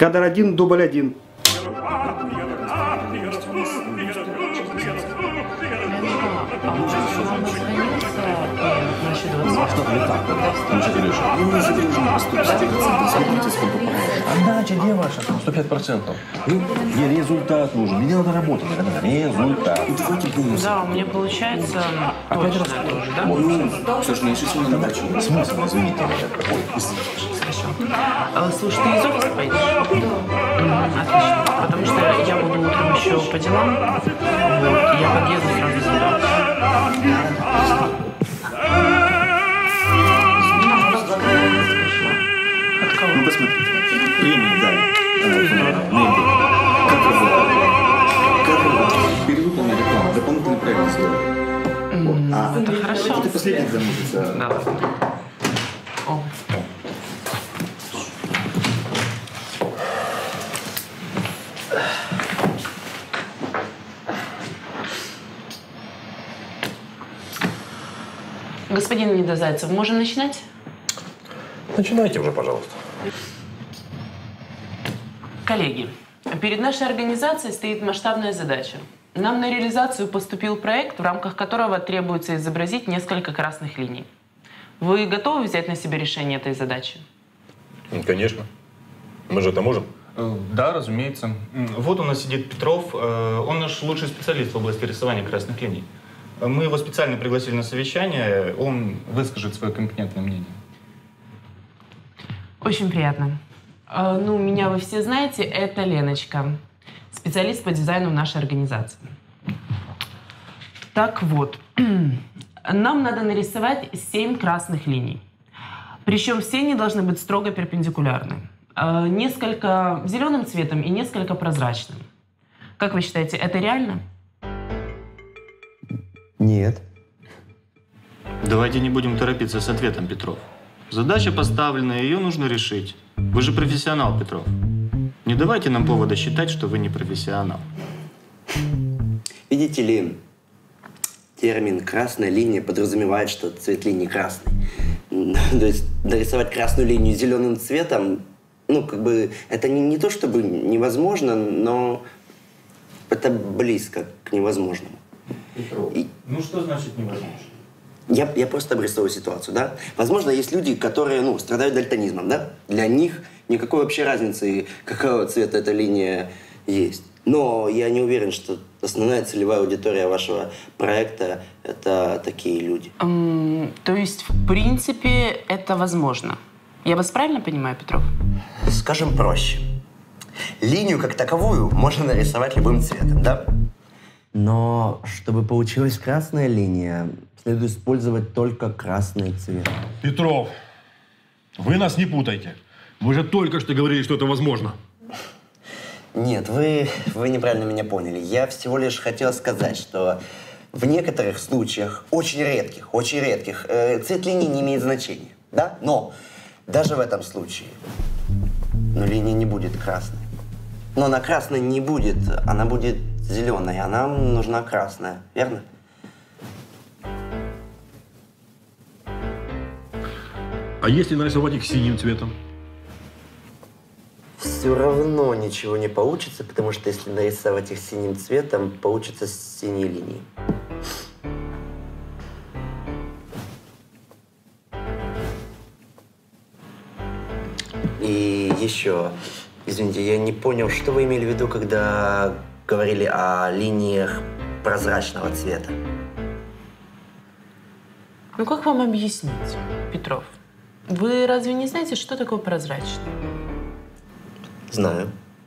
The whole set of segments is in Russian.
Кадр 1, дубль 1. Отдача, где ваша? 105%. Мне результат нужен. Мне надо работать. Результат. Да, у меня получается Опять раз тоже, да? Слушай, мне решительно на дачу. Смысл, извините. Слушай, ты из офиса пойдешь? Отлично. Потому что я буду утром еще по делам. Вот, я подъеду сразу заберу. Ну, посмотри. Премии дали. Медиа. Как работает? Как работает? Перевыполнена реклама. Дополнительный проект сделали. Это хорошо. Это последний замутится. Да. О. Господин Недозайцев, можем начинать? Начинайте уже, пожалуйста. Коллеги, перед нашей организацией стоит масштабная задача. Нам на реализацию поступил проект, в рамках которого требуется изобразить несколько красных линий. Вы готовы взять на себя решение этой задачи? Конечно. Мы же это можем. Да, разумеется. Вот у нас сидит Петров. Он наш лучший специалист в области рисования красных линий. Мы его специально пригласили на совещание. Он выскажет свое компетентное мнение. Очень приятно. Ну, меня вы все знаете, это Леночка, специалист по дизайну в нашей организации. Так вот, нам надо нарисовать 7 красных линий. Причем все они должны быть строго перпендикулярны. Несколько зеленым цветом и несколько прозрачным. Как вы считаете, это реально? Нет. Давайте не будем торопиться с ответом, Петров. Задача поставлена, ее нужно решить. Вы же профессионал, Петров. Не давайте нам повода считать, что вы не профессионал. Видите ли, термин «красная линия» подразумевает, что цвет линии красный. То есть нарисовать красную линию зеленым цветом, ну, как бы, это не то чтобы невозможно, но это близко к невозможному. Петров, ну что значит невозможно? Я просто обрисовываю ситуацию, да? Возможно, есть люди, которые, ну, страдают дальтонизмом, да? Для них никакой вообще разницы, какого цвета эта линия есть. Но я не уверен, что основная целевая аудитория вашего проекта – это такие люди. То есть, в принципе, это возможно. Я вас правильно понимаю, Петров? Скажем проще. Линию как таковую можно нарисовать любым цветом, да? Но чтобы получилась красная линия, следует использовать только красный цвет. Петров, вы нас не путайте. Вы же только что говорили, что это возможно. Нет, вы неправильно меня поняли. Я всего лишь хотел сказать, что в некоторых случаях, очень редких, цвет линии не имеет значения, да? Но даже в этом случае, линия не будет красной. Но она красной не будет, она будет зеленой, а нам нужна красная, верно? А если нарисовать их синим цветом? Все равно ничего не получится, потому что если нарисовать их синим цветом, получится синие линии. И еще, извините, я не понял, что вы имели в виду, когда говорили о линиях прозрачного цвета? Ну, как вам объяснить, Петров? Вы разве не знаете, что такое прозрачный? Знаю.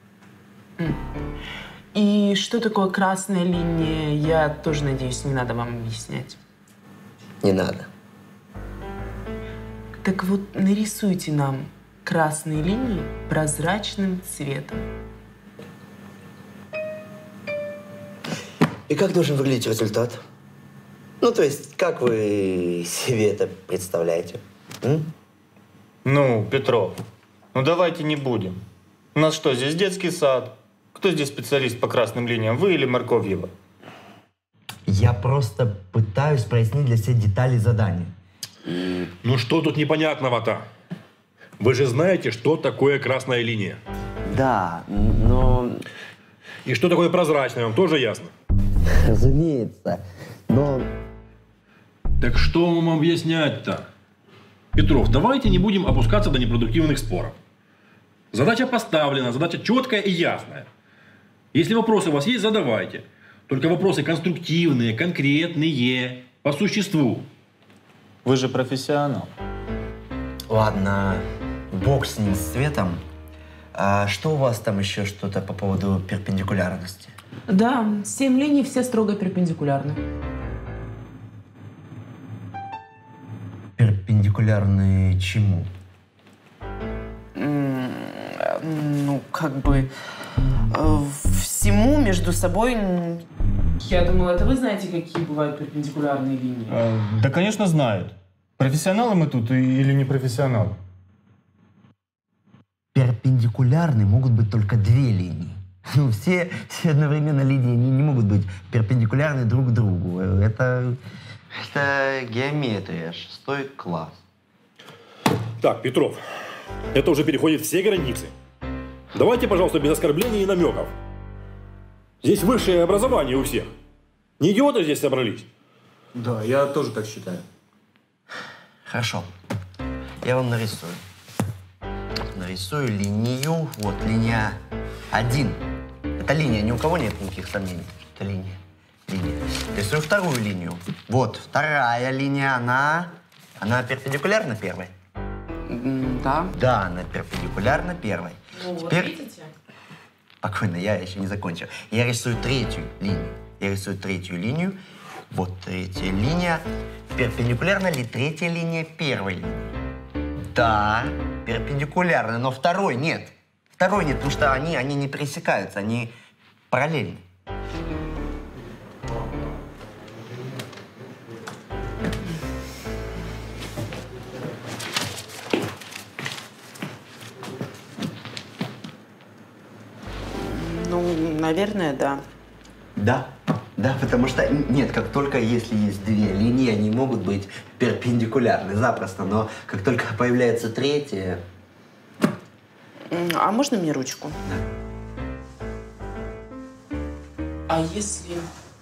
И что такое красная линия, я тоже надеюсь, не надо вам объяснять. Не надо. Так вот, нарисуйте нам красные линии прозрачным цветом. И как должен выглядеть результат? Ну, то есть, как вы себе это представляете? Ну, Петров, ну давайте не будем. У нас что, здесь детский сад? Кто здесь специалист по красным линиям, вы или Морковьева? Я просто пытаюсь прояснить для всех детали задания. Ну что тут непонятного-то? Вы же знаете, что такое красная линия. Да, но... И что такое прозрачное, вам тоже ясно? Разумеется, но... Так что вам объяснять-то? Петров, давайте не будем опускаться до непродуктивных споров. Задача поставлена, задача четкая и ясная. Если вопросы у вас есть, задавайте. Только вопросы конструктивные, конкретные, по существу. Вы же профессионал. Ладно, бог с ним, с цветом. А что у вас там еще что-то по поводу перпендикулярности? Да, 7 линий все строго перпендикулярны. Перпендикулярны чему? Ну, как бы всему между собой. Я думала, это вы знаете, какие бывают перпендикулярные линии. Да, конечно, знают. Профессионалы мы тут или не профессионалы? Перпендикулярны могут быть только две линии. Ну, все одновременно линии не могут быть перпендикулярны друг другу. Это геометрия, 6 класс. Так, Петров, это уже переходит все границы. Давайте, пожалуйста, без оскорблений и намеков. Здесь высшее образование у всех. Не идиоты здесь собрались. Да, я тоже так считаю. Хорошо. Я вам нарисую. Нарисую линию. Вот, линия 1. Это линия, ни у кого нет никаких сомнений. Это линия. Рисую вторую линию. Вот, вторая линия, она перпендикулярна первой? Да. Да, она перпендикулярна первой. Ну, Теперь... вот видите? Спокойно, я еще не закончил. Я рисую третью линию. Вот третья линия. Перпендикулярна ли третья линия первой линии? Да, перпендикулярна, но второй нет. Второй нет, потому что они не пересекаются, они параллельны. Ну, наверное, да. Да, потому что, нет, как только если есть две линии, они могут быть перпендикулярны запросто, но как только появляется третья... А можно мне ручку? Да. А если...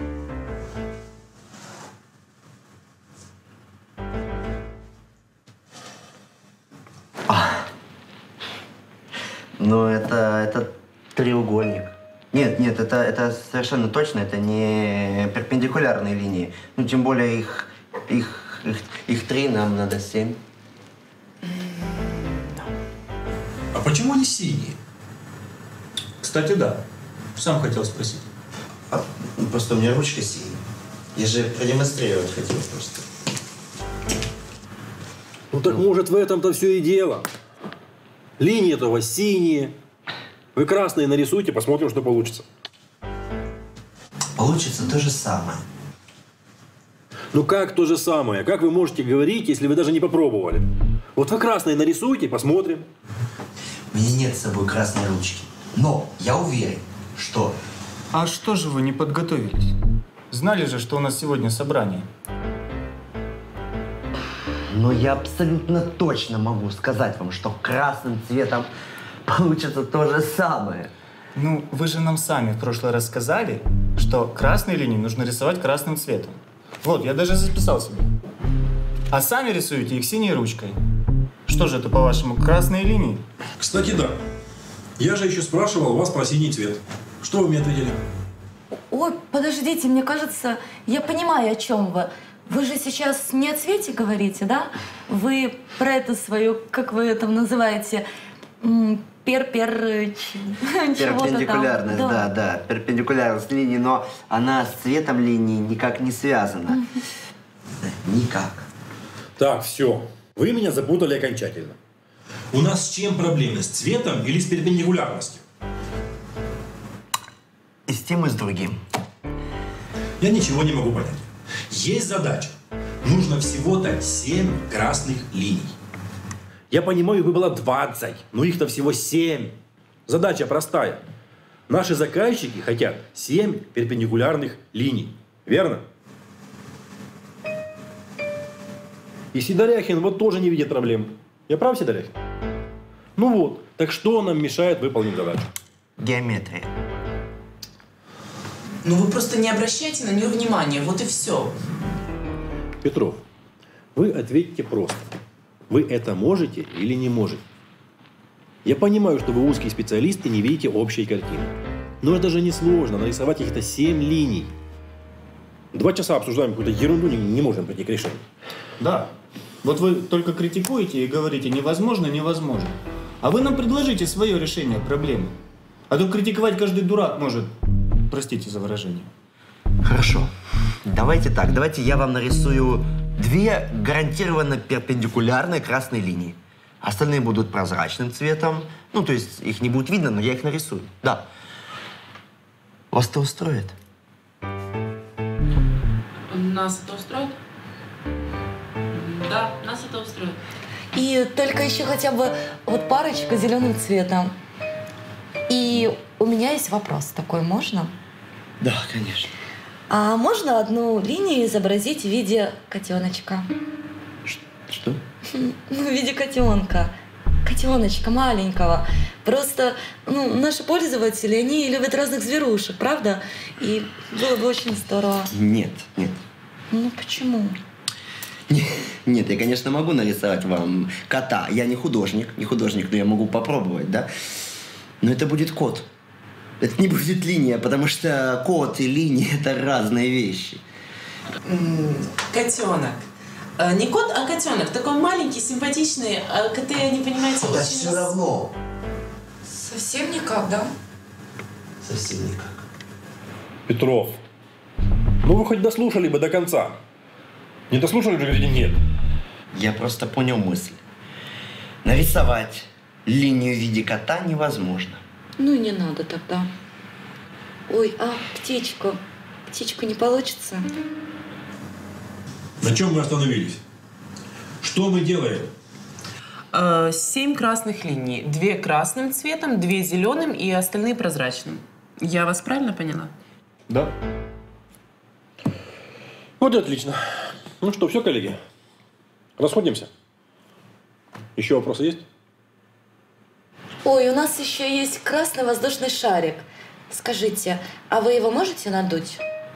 Но это треугольник. Нет, это совершенно точно, это не перпендикулярные линии. Ну, тем более их 3, нам надо 7. А почему они синие? Кстати, да. Сам хотел спросить. Просто у меня ручка синяя. Я же продемонстрировать хотел просто. Ну так может в этом-то все и дело. Линии-то у вас синие. Вы красные нарисуйте, посмотрим, что получится. Получится то же самое. Ну как то же самое? Как вы можете говорить, если вы даже не попробовали? Вот вы красные нарисуйте, посмотрим. У меня нет с собой красной ручки. Но я уверен, что... А что же вы не подготовились? Знали же, что у нас сегодня собрание. Но я абсолютно точно могу сказать вам, что красным цветом получится то же самое. Ну, вы же нам сами в прошлый раз сказали, что красные линии нужно рисовать красным цветом. Вот, я даже записал себе. А сами рисуете их синей ручкой. Что же это, по-вашему, красные линии? Кстати, да. Я же еще спрашивал вас про синий цвет. Что вы мне ответили? Ой, подождите, мне кажется, я понимаю, о чем вы. Вы же сейчас не о цвете говорите, да? Вы про это свою, как вы это называете, Перпендикулярность, да. Перпендикулярность линии, но она с цветом линии никак не связана. Никак. Так, все. Вы меня запутали окончательно. У нас с чем проблемы? С цветом или с перпендикулярностью? И с тем, и с другим. Я ничего не могу понять. Есть задача. Нужно всего-то 7 красных линий. Я понимаю, их бы было 20, но их-то всего 7. Задача простая. Наши заказчики хотят 7 перпендикулярных линий. Верно? И Сидоряхин вот тоже не видит проблем. Я прав, Сидоряхин? Ну вот, Так что нам мешает выполнить задачу? Геометрия. Ну вы просто не обращайте на нее внимания, вот и все. Петров, вы ответьте просто. Вы это можете или не можете? Я понимаю, что вы узкий специалист и не видите общей картины. Но это же несложно, нарисовать каких-то 7 линий. 2 часа обсуждаем какую-то ерунду, не можем прийти к решению. Да. Вот вы только критикуете и говорите невозможно, невозможно. А вы нам предложите свое решение проблемы. А то критиковать каждый дурак может. Простите за выражение. Хорошо. Давайте так. Давайте я вам нарисую 2 гарантированно перпендикулярные красные линии. Остальные будут прозрачным цветом. Ну, то есть их не будет видно, но я их нарисую. Да. Вас это устроит? Нас это устроит? Да, нас это устроит. И только еще хотя бы вот парочка зеленым цветом. И у меня есть вопрос такой, можно? Да, конечно. А можно одну линию изобразить в виде котеночка? Что? Ну, в виде котенка. Котеночка маленького. Просто, ну, наши пользователи, они любят разных зверушек, правда? И было бы очень здорово. Нет, нет. Ну, почему? Нет, я, конечно, могу нарисовать вам кота. Я не художник, но я могу попробовать, да? Но это будет кот. Это не будет линия, потому что кот и линия – это разные вещи. Котенок. Не кот, а котенок. Такой маленький, симпатичный. А коты, не понимаете, Да очень... все равно. Совсем никак, да? Совсем никак. Петров, ну вы хоть дослушали бы до конца. Не дослушали же, говорите нет. Я просто понял мысль. Нарисовать линию в виде кота невозможно. Ну и не надо тогда. Ой, а птичку? Птичку не получится? На чем мы остановились? Что мы делаем? 7 красных линий. 2 красным цветом, 2 зеленым и остальные прозрачным. Я вас правильно поняла? Да. Вот и отлично. Ну что, все, коллеги? Расходимся? Еще вопросы есть? Ой, у нас еще есть красный воздушный шарик. Скажите, а вы его можете надуть?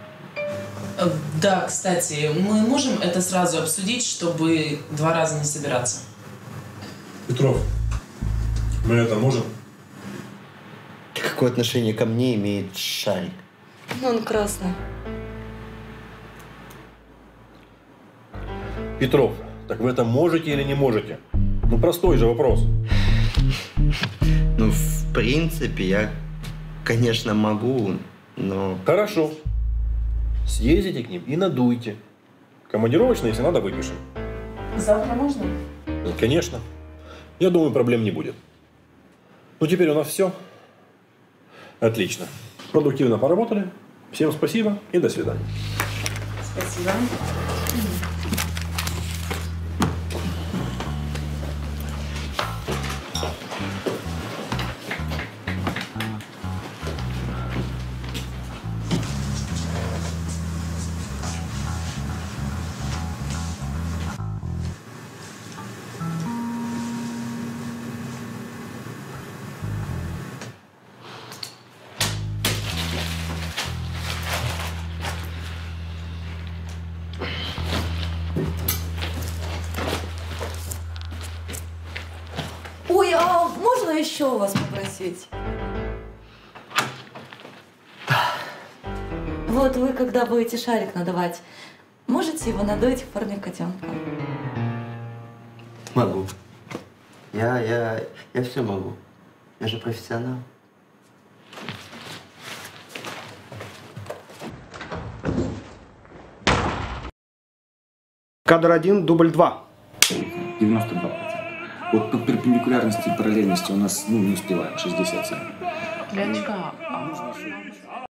Да, кстати, мы можем это сразу обсудить, чтобы 2 раза не собираться. Петров, мы это можем? Какое отношение ко мне имеет шарик? Ну, он красный. Петров, так вы это можете или не можете? Ну, простой же вопрос. Ну, в принципе, я, конечно, могу, но... Хорошо. Съездите к ним и надуйте. Командировочные, если надо, выпишем. Завтра можно? Конечно. Я думаю, проблем не будет. Ну, теперь у нас все. Отлично. Продуктивно поработали. Всем спасибо и до свидания. Спасибо. Ой, а можно еще у вас попросить? Вот вы, когда будете шарик надувать, можете его надуть в форме котенка? Могу. Я все могу. Я же профессионал. Кадр 1, дубль 2. 92%. Вот по перпендикулярности и параллельности у нас, не успеваем, 67. Леночка,